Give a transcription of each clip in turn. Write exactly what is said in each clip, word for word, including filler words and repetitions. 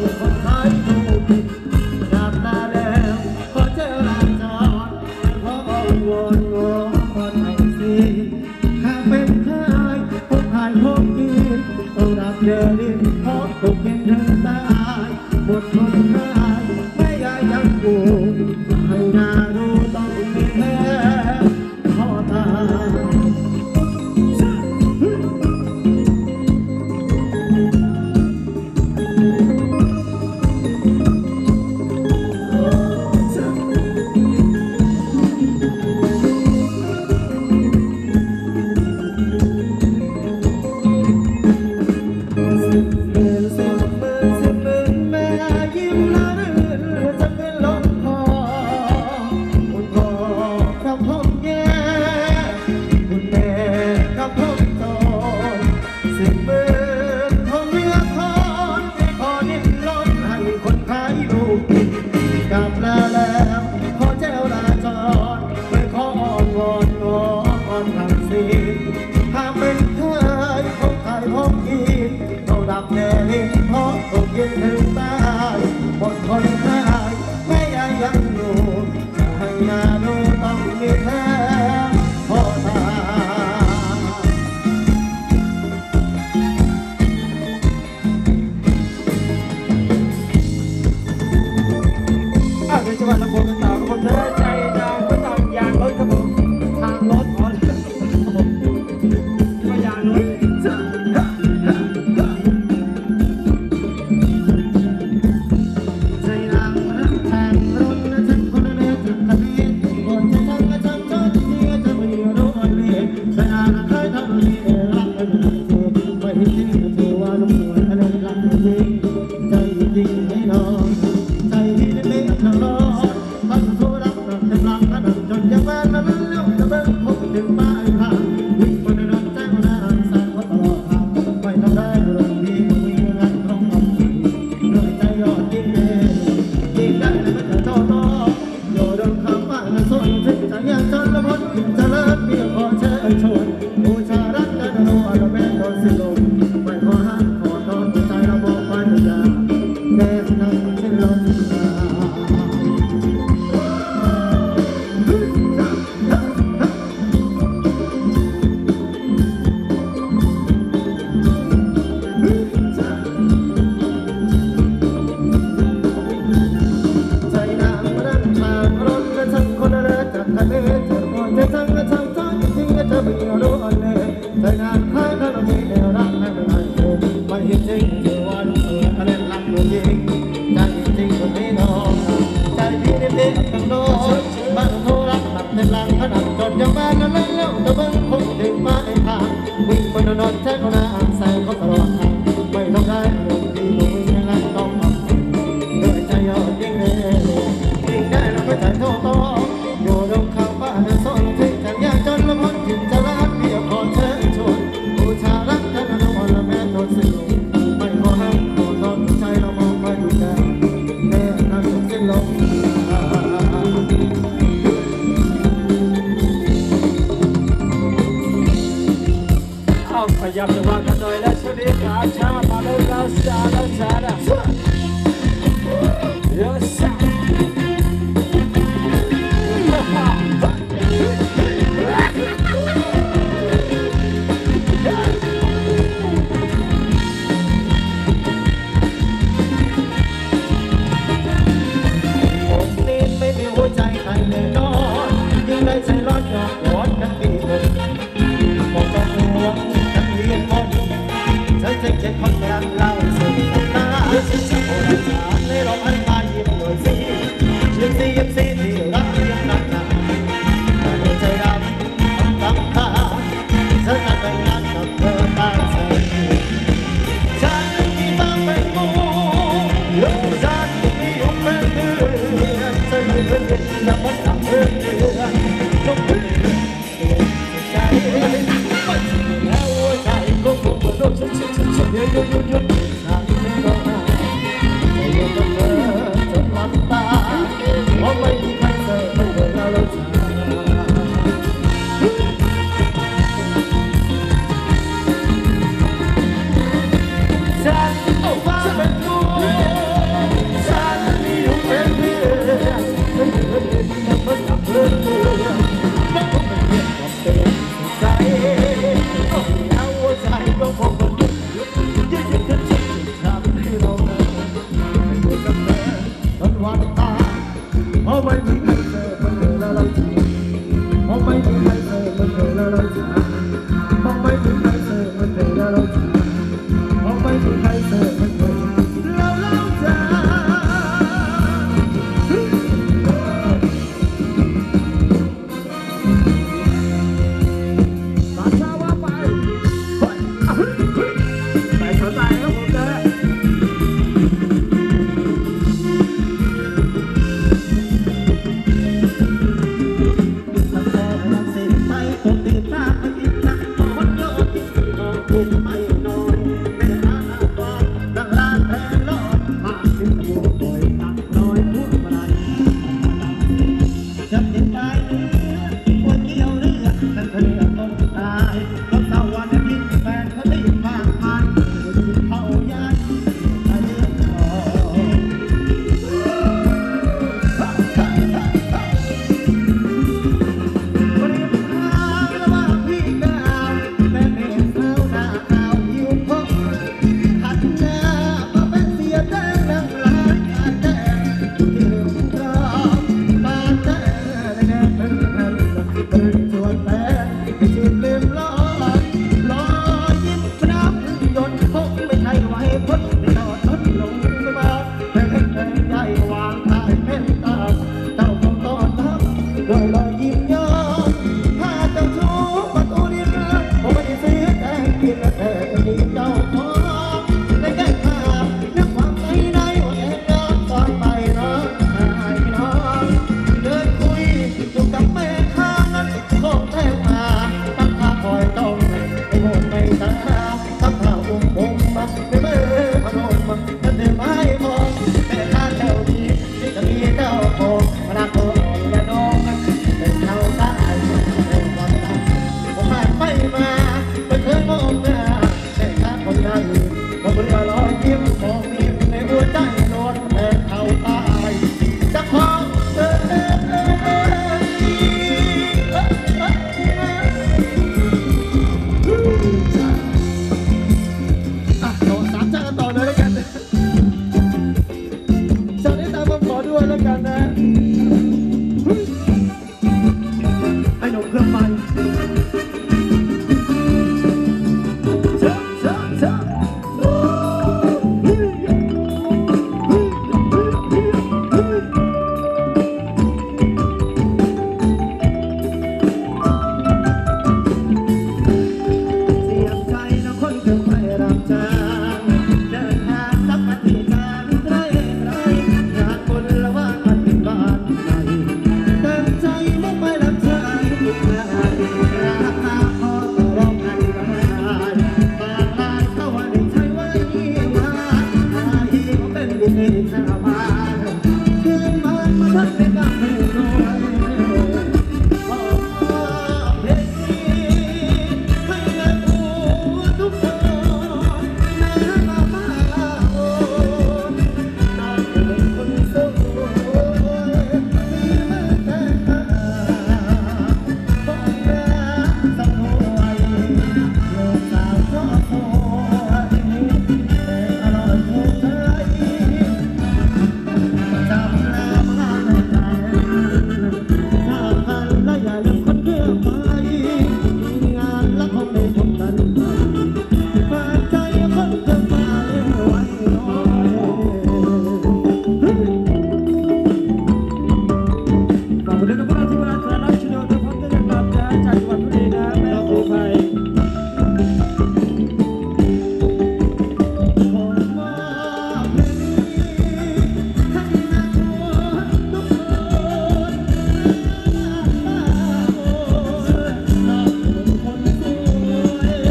คนไทยถูกผิดกลับมาแล้วขอเจอลาจอดขออ้อนวอนวอนให้สิหากเป็นไทยพวกไทยพวกกินต้องรับเดินดินเพราะถูกเป็นถึงตายหมดคนไทยไม่ได้ยังกูให้นาดูต้องมีแพ้พ่อตาจังหวัดลำพูนต่อกับผมเธอใจดาวก็ต้องยางรถครับผมทางรถอ๋อก็ยางรถใจนางรักแทนรถและฉันคนละเล็กจากทะเลก่อนจะทำก็ทำจนที่จะไม่รู้อันนี้ใจนางเคยทำดีรักไม่ได้เธอไม่เห็นจริงก็เธอว่าลูกหัวอะไรรักจริงใจจริงให้น้องใจที่เล็กๆทางรถจนยังแม่นั้นเลี้ยวจะเบิ่งพบถึงป้ายทางวิ่งบนถนนแจ้งหน้าสายวัดตลอดทางไม่ทำได้เรื่องดีก็มีเงินต้องทำเรื่องใจยอดยิ่งเองยิ่งได้เลยไม่จะท้อท้อโยดมคำว่าเงินส่วนถึงจะยังจนละพ้นจะเลิศเพียงขอเชิญชวนบูชารักกันโน้เราแม่โดนสิลมไม่ขอห้ามขอตอนใจเราบอกไปทุกอย่างแน่นั่งเช่นลมใจนานให้เธอเรามีเดียวรักให้ไม่ได้เธอไม่เห็นจริงเธอว่าลูกเธออะไรรักตัวจริงใจจริงคนนี้น้องใจพี่เด็กๆต้องโดนบ้านโทรรักหนักในหลังขนาดจนยังบ้านนั้นแล้วตะเบิ้งคงถึงมาไอ้ทางวิ่งบนถนนแท้คนหน้าแซงเขาตลอดทางไม่ต้องได้เรื่องดีต้องวิ่งให้รักต้องทำด้วยใจยอดยิ่งเลยยิ่งได้เราไม่ใจโทษต่ออยู่ตรงข้าวบ้านในซอยถึงทางยากจนละพ้นถึงจะรักเพียงพอเธอบูชารักกันนะวันละแม่โดนสิ้นลมไม่ขอห้ามขอตอนใจเรามองไปดูแลแม่นั่นสิ้นลมเอาขยับจังหวะกันหน่อยแล้วช่วงนี้ขาชามาเลยแล้วชาแล้วชาแล้วเยอะสักใจร้อนหยอกหวานกันปีหนึ่งมองต้องห่วงกันเรียนมนใช้เจ็บเจ็บคนกลางเล่าสู่ตาโอ้ยจ๋าในรอบอันตายยิ้มหน่อยสิยิ้มสิยิ้มสิที่รักยังรักหนาแต่หัวใจดำตั้งตาฉันจะแต่งงานกับเธอตามใจฉันที่ต้องเป็นมูโยฉันที่ยกเป็นเพื่อนฉันไม่เป็นเด็กและมันทำเพื่อนจงเป็นใจแล้วใจก็คงโดนฉันฉันฉันฉันเยอะเยอะเยอะฉันไม่รอไม่ยอมกับเธอจนหลับตาเพราะไม่มีใครเจอไม่เจอเราแล้วฉันฉันต้องฟ้าเป็นตัวไม่มีใครเจอมันเลยแล้วเราจะเพราะไม่มีใครเจอมันเลยแล้วเราจะเพราะไม่มีใครเจอมันเลยแล้วเราจะเพราะไม่มีใครเจอมันเลยแล้วเราจะมาช้าว่าไปใส่เข้าใจครับผมนะ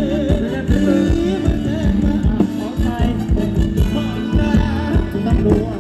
ตำรวจ